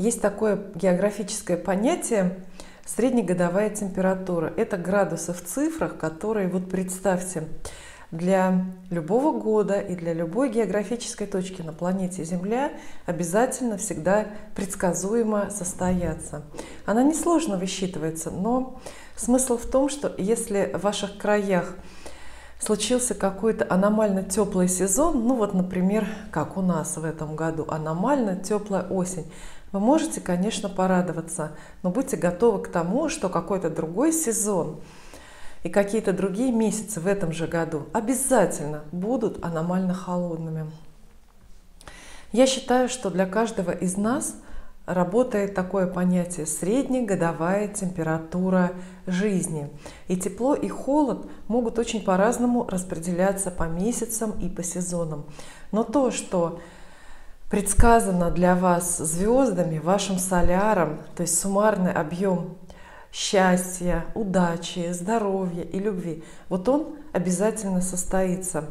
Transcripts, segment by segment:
Есть такое географическое понятие среднегодовая температура. Это градусы в цифрах, которые, вот представьте, для любого года и для любой географической точки на планете Земля обязательно всегда предсказуемо состоятся. Она несложно высчитывается, но смысл в том, что если в ваших краях случился какой-то аномально теплый сезон, ну вот, например, как у нас в этом году, аномально теплая осень, вы можете, конечно, порадоваться, но будьте готовы к тому, что какой-то другой сезон и какие-то другие месяцы в этом же году обязательно будут аномально холодными. Я считаю, что для каждого из нас работает такое понятие среднегодовая температура жизни. И тепло, и холод могут очень по-разному распределяться по месяцам и по сезонам. Но то, что предсказано для вас звездами, вашим соляром, то есть суммарный объем счастья, удачи, здоровья и любви, вот он обязательно состоится.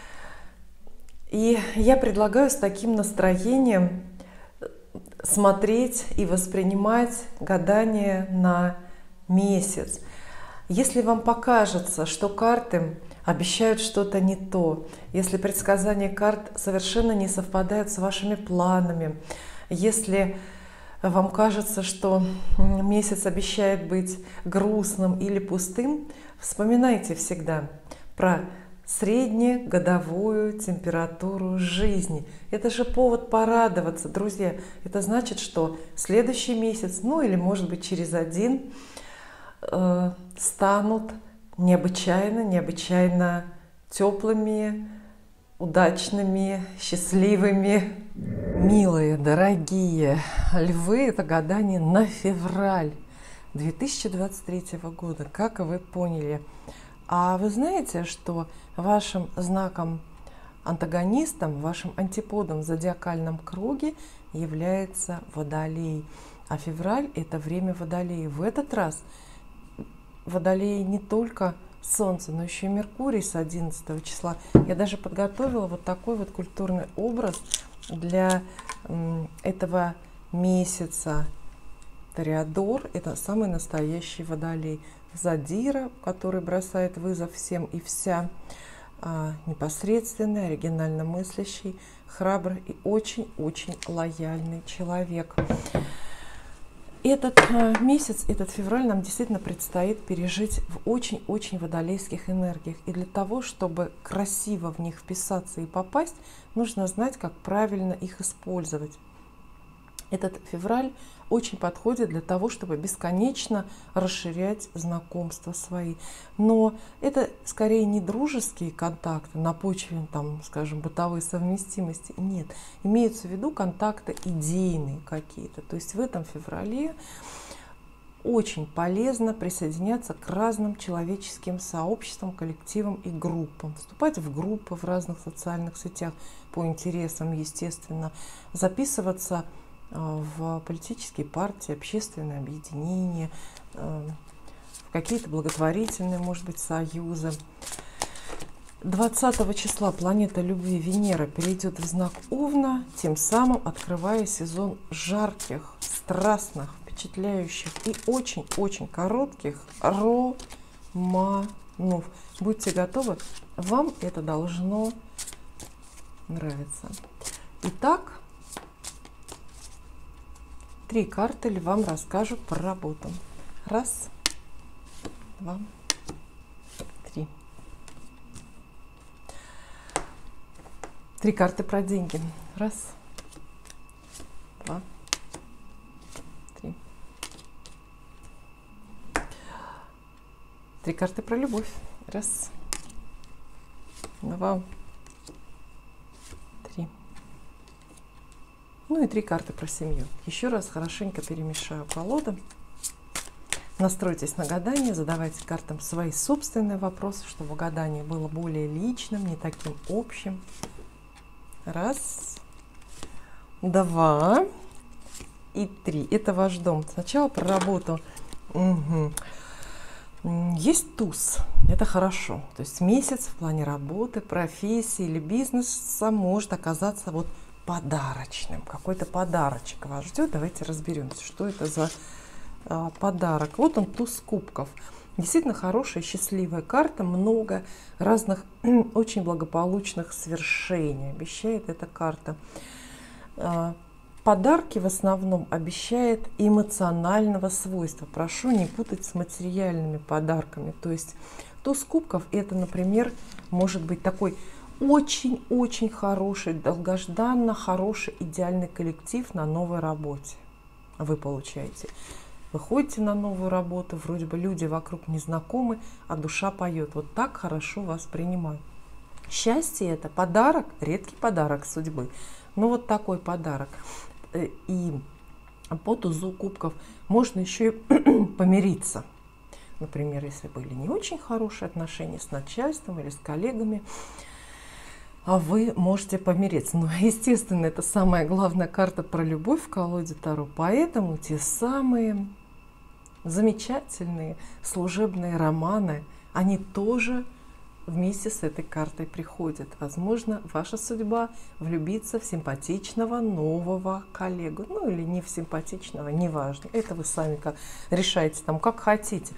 И я предлагаю с таким настроением смотреть и воспринимать гадание на месяц. Если вам покажется, что карты обещают что-то не то, если предсказания карт совершенно не совпадают с вашими планами, если вам кажется, что месяц обещает быть грустным или пустым, вспоминайте всегда про среднегодовую температуру жизни. Это же повод порадоваться, друзья. Это значит, что следующий месяц, ну или может быть через один, станут необычайно теплыми, удачными, счастливыми. Милые, дорогие львы, это гадание на февраль 2023 года, как вы поняли. А вы знаете, что вашим знаком антагонистом, вашим антиподом в зодиакальном круге является Водолей. А февраль – это время Водолея. В этот раз Водолей не только Солнце, но еще и Меркурий с 11 числа. Я даже подготовила вот такой вот культурный образ для этого месяца. Тореадор – это самый настоящий Водолей. Задира, который бросает вызов всем и вся, непосредственный, оригинально мыслящий, храбрый и очень-очень лояльный человек. Этот месяц, этот февраль нам действительно предстоит пережить в очень-очень водолейских энергиях. И для того, чтобы красиво в них вписаться и попасть, нужно знать, как правильно их использовать. Этот февраль очень подходит для того, чтобы бесконечно расширять знакомства свои. Но это скорее не дружеские контакты на почве, там, скажем, бытовой совместимости. Нет, имеются в виду контакты идейные какие-то. То есть в этом феврале очень полезно присоединяться к разным человеческим сообществам, коллективам и группам. Вступать в группы в разных социальных сетях по интересам, естественно. Записываться в политические партии, общественные объединения, в какие-то благотворительные, может быть, союзы. 20 числа планета любви Венера перейдет в знак Овна, тем самым открывая сезон жарких, страстных, впечатляющих и очень-очень коротких романов. Будьте готовы, вам это должно нравиться. Итак, 3 карты вам расскажут про работу. 1, 2, 3. 3 карты про деньги. 1, 2, 3. 3 карты про любовь. 1, 2, 3. Ну и 3 карты про семью. Еще раз хорошенько перемешаю колоду. Настройтесь на гадание, задавайте картам свои собственные вопросы, чтобы гадание было более личным, не таким общим. 1, 2 и 3. Это ваш дом. Сначала про работу. Есть туз. Это хорошо. То есть месяц в плане работы, профессии или бизнеса может оказаться вот подарочным. Какой-то подарочек вас ждет. Давайте разберемся, что это за подарок. Вот он, туз кубков. Действительно хорошая, счастливая карта. Много разных очень благополучных свершений обещает эта карта. Подарки в основном обещает эмоционального свойства. Прошу не путать с материальными подарками. То есть туз кубков это, например, может быть такой очень-очень хороший, долгожданно хороший, идеальный коллектив на новой работе. Вы получаете. Вы ходите на новую работу, вроде бы люди вокруг незнакомы, а душа поет. Вот так хорошо вас принимают. Счастье это подарок, редкий подарок судьбы. Но вот такой подарок. И по тузу кубков можно еще и помириться. Например, если были не очень хорошие отношения с начальством или с коллегами, а вы можете помириться. Но, естественно, это самая главная карта про любовь в колоде Таро. Поэтому те самые замечательные служебные романы, они тоже вместе с этой картой приходят. Возможно, ваша судьба влюбиться в симпатичного нового коллегу. Ну или не в симпатичного, неважно. Это вы сами как решаете, там, как хотите.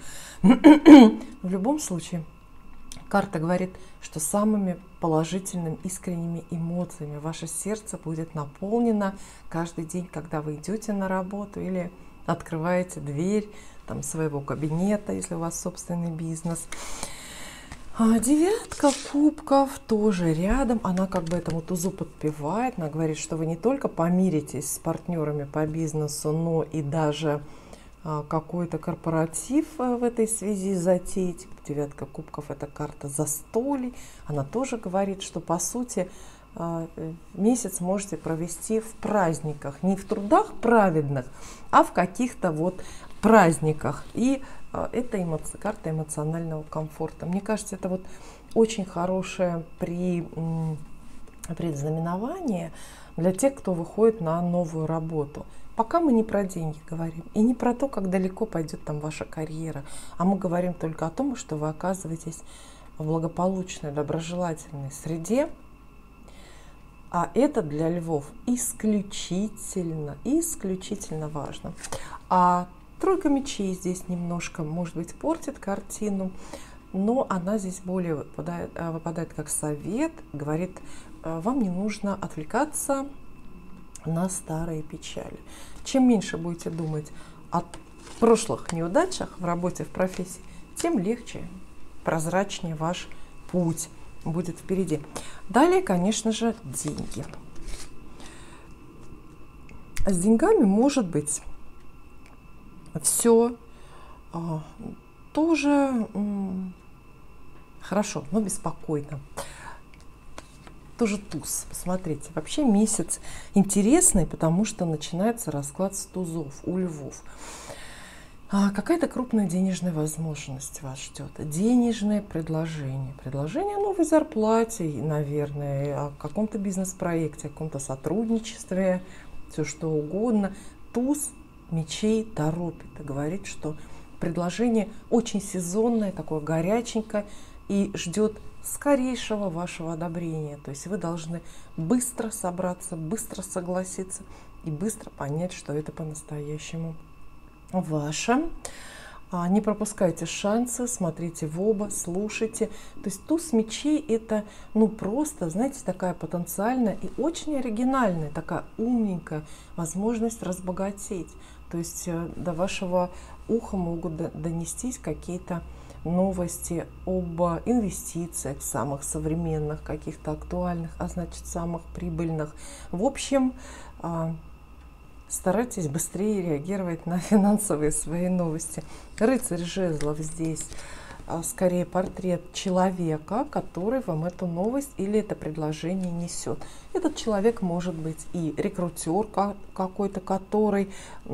В любом случае, карта говорит, что самыми положительными, искренними эмоциями ваше сердце будет наполнено каждый день, когда вы идете на работу или открываете дверь там, своего кабинета, если у вас собственный бизнес. Девятка кубков тоже рядом, она как бы этому тузу подпевает, она говорит, что вы не только помиритесь с партнерами по бизнесу, но и даже какой-то корпоратив в этой связи затеять. Девятка кубков это карта застолий, она тоже говорит, что по сути месяц можете провести в праздниках, не в трудах праведных, а в каких-то вот праздниках. И это карта эмоционального комфорта. Мне кажется, это вот очень хорошее предзнаменование для тех, кто выходит на новую работу. Пока мы не про деньги говорим и не про то, как далеко пойдет там ваша карьера, а мы говорим только о том, что вы оказываетесь в благополучной, доброжелательной среде. А это для львов исключительно важно. А тройка мечей здесь немножко, может быть, портит картину, но она здесь более выпадает как совет, говорит, вам не нужно отвлекаться на старые печали. Чем меньше будете думать о прошлых неудачах в работе, в профессии, тем легче, прозрачнее ваш путь будет впереди. Далее, конечно же, деньги. С деньгами может быть все тоже хорошо, но беспокойно. Тоже туз. Посмотрите, вообще месяц интересный, потому что начинается расклад с тузов у львов. Какая-то крупная денежная возможность вас ждет. Денежное предложение. Предложение о новой зарплате, наверное, о каком-то бизнес-проекте, о каком-то сотрудничестве, все что угодно. Туз мечей торопит и говорит, что предложение очень сезонное, такое горяченькое и ждет скорейшего вашего одобрения. То есть вы должны быстро собраться, быстро согласиться и быстро понять, что это по-настоящему ваше. Не пропускайте шансы, смотрите в оба, слушайте. То есть туз мечей это просто, знаете, такая потенциальная и очень оригинальная, такая умненькая возможность разбогатеть. То есть до вашего уха могут донестись какие-то новости об инвестициях самых современных, каких-то актуальных, а значит самых прибыльных. В общем, старайтесь быстрее реагировать на финансовые свои новости. Рыцарь жезлов здесь скорее портрет человека, который вам эту новость или это предложение несет. Этот человек может быть и рекрутер какой-то, который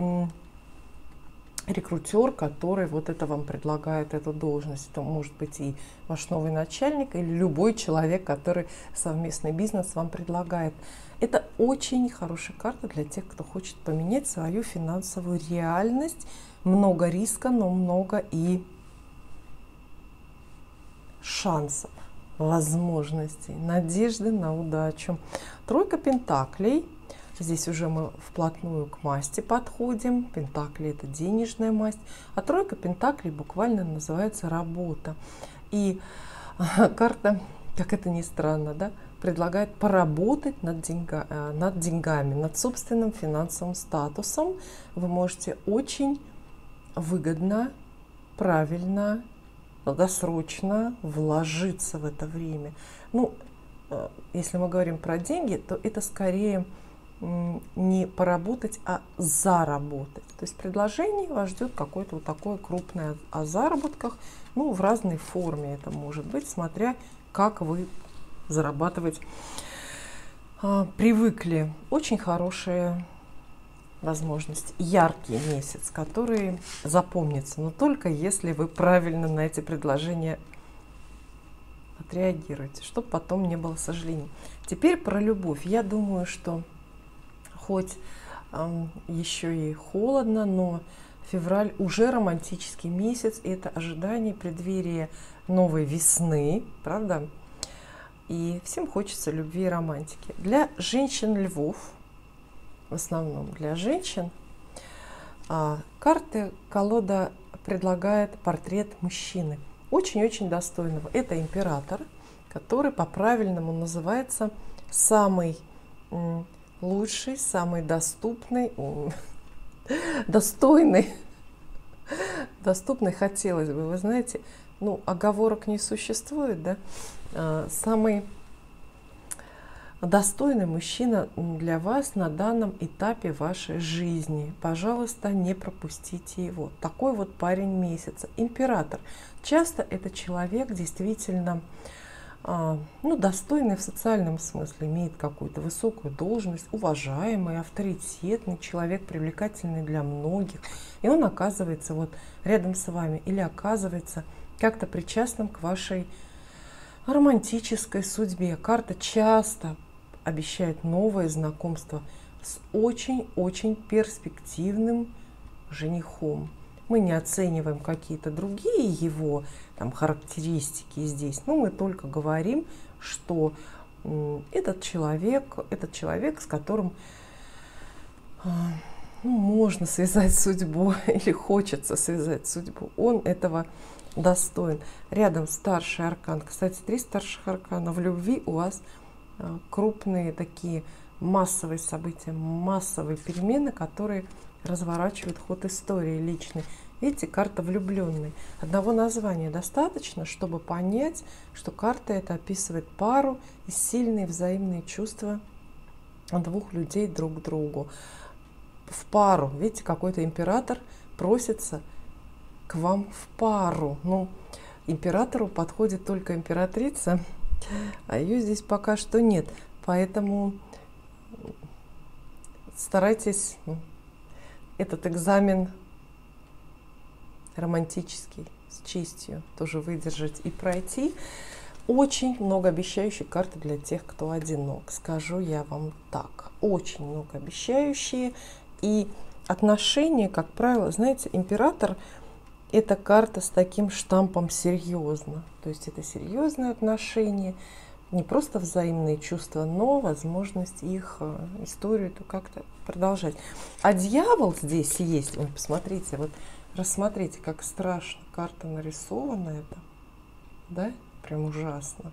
вот это вам предлагает, эту должность. Это может быть и ваш новый начальник, или любой человек, который совместный бизнес вам предлагает. Это очень хорошая карта для тех, кто хочет поменять свою финансовую реальность. Много риска, но много и шансов. возможностей, надежды на удачу. Тройка пентаклей. Здесь уже мы вплотную к масти подходим. Пентакли — это денежная масть, а тройка пентаклей буквально называется работа. И карта, как это ни странно, да, предлагает поработать над деньгами, над собственным финансовым статусом. Вы можете очень выгодно, правильно, долгосрочно вложиться в это время. Ну, если мы говорим про деньги, то это скорее не поработать, а заработать. То есть предложение вас ждет какое-то вот такое крупное о заработках, ну, в разной форме это может быть, смотря как вы зарабатывать привыкли. Очень хорошая возможность, яркий месяц, который запомнится, но только если вы правильно на эти предложения отреагируете, чтобы потом не было сожалений. Теперь про любовь. Я думаю, что хоть еще и холодно, но февраль уже романтический месяц, и это ожидание, преддверие новой весны, правда? И всем хочется любви и романтики. Для женщин-львов, в основном для женщин, колода предлагает портрет мужчины, очень-очень достойного. Это император, который по-правильному называется самый лучший, самый доступный, достойный, хотелось бы, вы знаете, ну, оговорок не существует, да, самый достойный мужчина для вас на данном этапе вашей жизни. Пожалуйста, не пропустите его. Такой вот парень месяца. Император. Часто это человек действительно достойный в социальном смысле, имеет какую-то высокую должность, уважаемый, авторитетный человек, привлекательный для многих. И он оказывается вот рядом с вами или оказывается как-то причастным к вашей романтической судьбе. Карта часто обещает новое знакомство с очень-очень перспективным женихом. Мы не оцениваем какие-то другие его там характеристики здесь, но мы только говорим, что этот человек, с которым можно связать судьбу или хочется связать судьбу, он этого достоин. Рядом старший аркан. Кстати, 3 старших аркана. В любви у вас крупные такие массовые события, массовые перемены, которые разворачивают ход истории личной. Видите, карта влюбленный. Одного названия достаточно, чтобы понять, что карта эта описывает пару и сильные взаимные чувства двух людей друг к другу. В пару. Видите, какой-то император просится к вам в пару. Ну, императору подходит только императрица, а ее здесь пока что нет. Поэтому старайтесь этот экзамен романтический с честью тоже выдержать и пройти. Очень многообещающие карты для тех, кто одинок. Скажу я вам так. Очень многообещающие. И отношения, как правило, знаете, император — это карта с таким штампом серьезно. То есть это серьезные отношения, не просто взаимные чувства, но возможность их историю эту как-то продолжать. А дьявол здесь есть. Ой, посмотрите, вот рассмотрите, как страшно карта нарисована это, да, прям ужасно.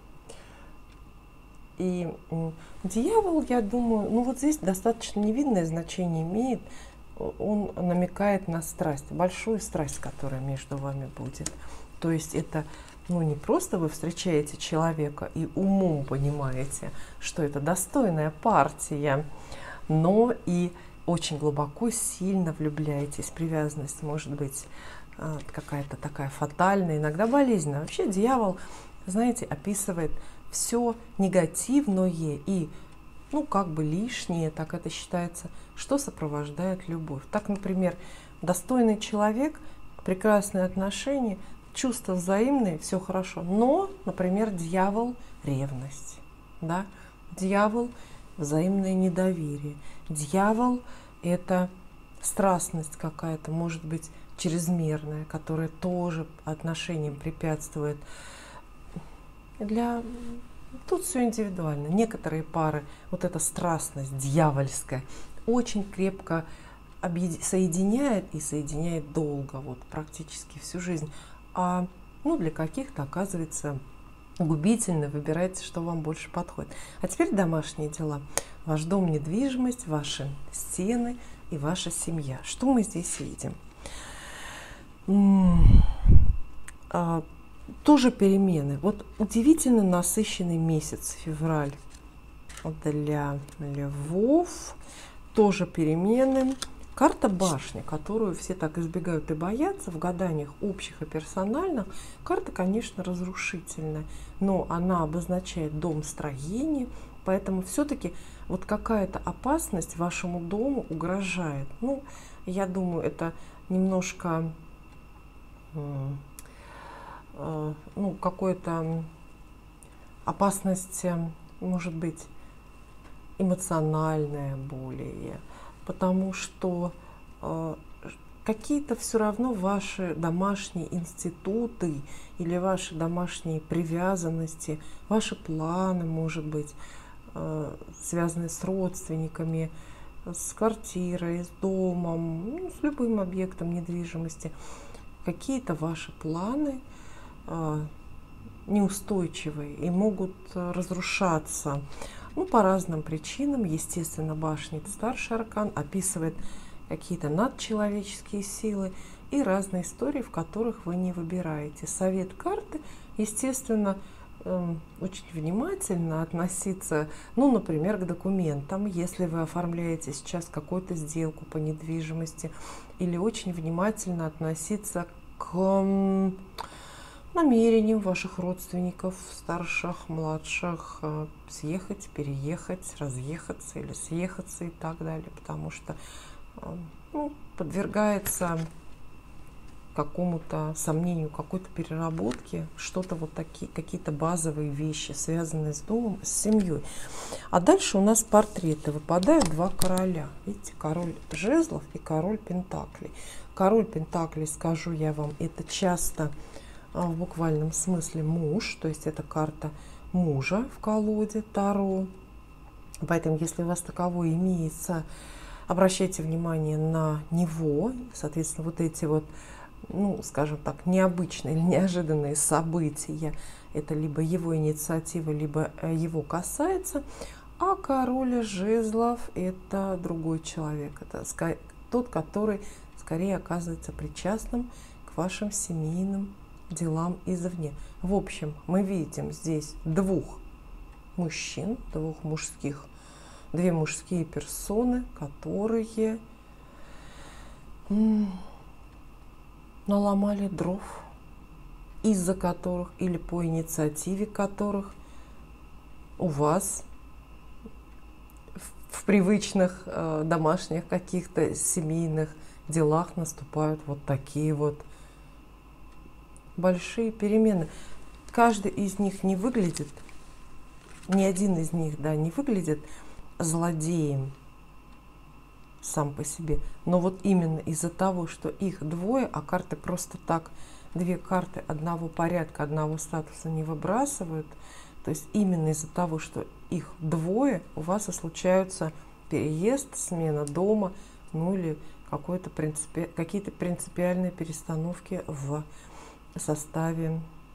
И дьявол, я думаю, ну вот здесь достаточно невидное значение имеет. Он намекает на страсть, большую страсть, которая между вами будет. То есть это, не просто вы встречаете человека и умом понимаете, что это достойная партия, но и очень глубоко, сильно влюбляетесь. Привязанность может быть какая-то такая фатальная, иногда болезненная. Вообще дьявол, знаете, описывает все негативное и как бы лишнее, так это считается, что сопровождает любовь. Так, например, достойный человек, прекрасные отношения, чувства взаимные, все хорошо. Но, например, дьявол — ревность, да? Дьявол — взаимное недоверие. Дьявол — это страстность какая-то, может быть, чрезмерная, которая тоже отношениям препятствует. Для тут все индивидуально. Некоторые пары, вот эта страстность дьявольская, очень крепко соединяет и соединяет долго, вот практически всю жизнь. А ну, для каких-то оказывается губительно. Выбирайте, что вам больше подходит. А теперь домашние дела. Ваш дом, недвижимость, ваши стены и ваша семья. Что мы здесь видим? Тоже перемены. Вот удивительно насыщенный месяц февраль для львов. Тоже перемены. Карта башни, которую все так избегают и боятся в гаданиях общих и персональных, карта, конечно, разрушительная, но она обозначает дом строения, поэтому все-таки вот какая-то опасность вашему дому угрожает. Ну, я думаю, это немножко, ну, какой-то опасность, может быть, эмоциональная более, потому что какие-то все равно ваши домашние институты или ваши домашние привязанности, ваши планы, может быть, связанные с родственниками, с квартирой, с домом, ну, с любым объектом недвижимости, какие-то ваши планы неустойчивые и могут разрушаться. Ну, по разным причинам. Естественно, башня, это старший аркан, описывает какие-то надчеловеческие силы и разные истории, в которых вы не выбираете. Совет карты, естественно, очень внимательно относиться, ну, например, к документам, если вы оформляете сейчас какую-то сделку по недвижимости, или очень внимательно относиться к намерениям ваших родственников, старших, младших, съехать, переехать, разъехаться или съехаться и так далее, потому что ну, подвергается какому-то сомнению, какой-то переработке, что-то вот такие, какие-то базовые вещи, связанные с домом, с семьей. А дальше у нас портреты. Выпадают два короля. Видите, король жезлов и король пентаклей. Король пентаклей, скажу я вам, это часто в буквальном смысле муж, то есть это карта мужа в колоде Таро. Поэтому, если у вас таковой имеется, обращайте внимание на него. Соответственно, вот эти вот, ну, скажем так, необычные или неожиданные события, это либо его инициатива, либо его касается. А король жезлов – это другой человек, это тот, который скорее оказывается причастным к вашим семейным делам извне. В общем, мы видим здесь двух мужчин, две мужские персоны, которые наломали дров, из-за которых или по инициативе которых у вас в привычных домашних каких-то семейных делах наступают вот такие вот большие перемены. Каждый из них не выглядит, ни один из них, да, не выглядит злодеем сам по себе. Но вот именно из-за того, что их двое, а карты просто так, две карты одного порядка, одного статуса не выбрасывают, то есть именно из-за того, что их двое, у вас и случаются переезд, смена дома, ну или какие-то принципиальные перестановки в составе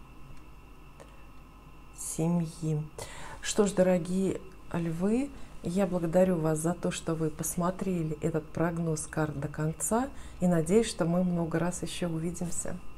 семьи. Что ж, дорогие львы, я благодарю вас за то, что вы посмотрели этот прогноз карт до конца, и надеюсь, что мы много раз еще увидимся.